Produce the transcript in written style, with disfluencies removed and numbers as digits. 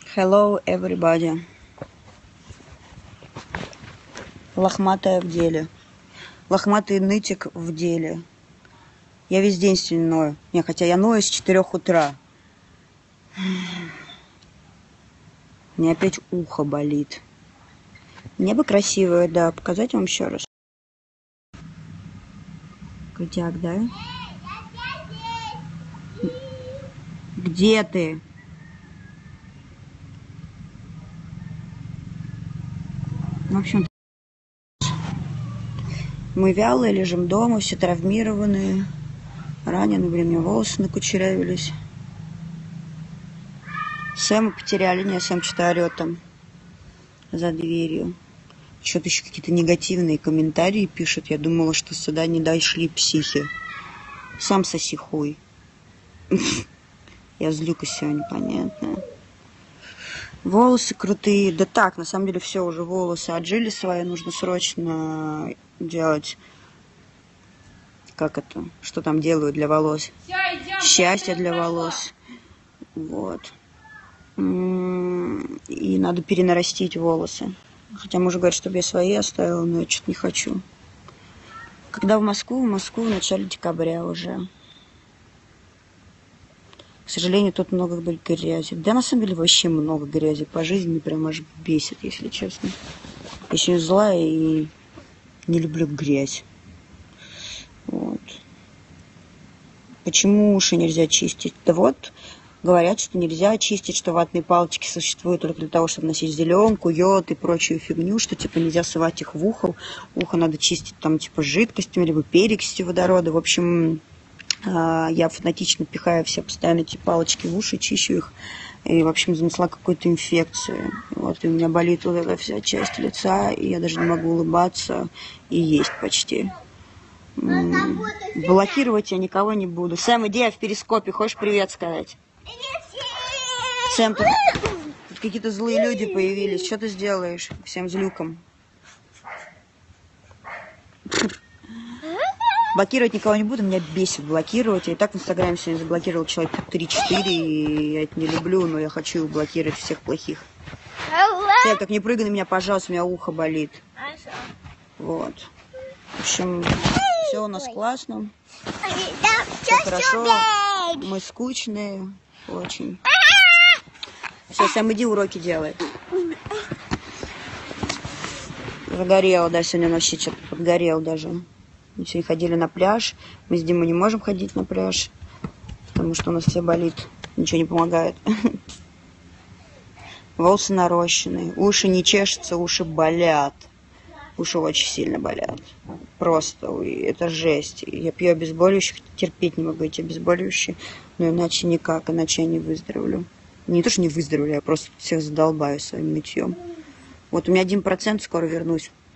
Hello, everybody. Лохматая в деле. Лохматый нытик в деле. Я весь день сегодня ною. Не, хотя я ною с 4 утра. У меня опять ухо болит. Небо красивое, да. Показать вам еще раз. Котяк, да? Где ты? В общем, мы вялые, лежим дома, все травмированные, раненые, блин, у меня волосы накучерявились. Сэма потеряли, не, Сэм что-то орет там за дверью. Что-то еще какие-то негативные комментарии пишут. Я думала, что сюда не дошли психи. Сам соси хуй. Я злюка сегодня, понятно. Волосы крутые. Да так, на самом деле все, уже волосы отжили свои. Нужно срочно делать... Как это? Что там делают для волос? Счастье для волос. Вот. И надо перенарастить волосы. Хотя муж говорит, чтобы я свои оставила, но я что-то не хочу. Когда в Москву? В Москву в начале декабря уже. К сожалению, тут много будет грязи. Да, на самом деле, вообще много грязи. По жизни прям аж бесит, если честно. Я еще злая и не люблю грязь. Вот. Почему уши нельзя чистить? Да вот, говорят, что нельзя чистить, что ватные палочки существуют только для того, чтобы носить зеленку, йод и прочую фигню, что типа нельзя совать их в ухо. Ухо надо чистить там типа жидкостью, либо перекисью водорода. В общем, я фанатично пихаю все постоянно эти палочки в уши, чищу их. И, в общем, занесла какую-то инфекцию. Вот, и у меня болит вот эта вся часть лица, и я даже не могу улыбаться и есть почти. Блокировать я никого не буду. Сэм, иди, я в перископе. Хочешь привет сказать? Сэм, тут какие-то злые люди появились. Что ты сделаешь всем злюкам? Блокировать никого не буду, меня бесит блокировать. Я и так в Инстаграме сегодня заблокировал человек 3-4, и я это не люблю, но я хочу блокировать всех плохих. Сэм, так не прыгай на меня, пожалуйста, у меня ухо болит. Вот. В общем, все у нас классно. Все хорошо. Мы скучные. Очень. Все, Сэм, иди уроки делай. Загорело, да, сегодня ночью что-то подгорел даже. Мы сегодня ходили на пляж. Мы с Димой не можем ходить на пляж, потому что у нас все болит. Ничего не помогает. Волосы нарощенные. Уши не чешутся, уши болят. Уши очень сильно болят. Просто, это жесть. Я пью обезболивающих, терпеть не могу эти обезболивающие, но иначе никак, иначе я не выздоровлю. Не то, что не выздоровлю, я просто всех задолбаю своим нытьем. Вот у меня 1%, скоро вернусь.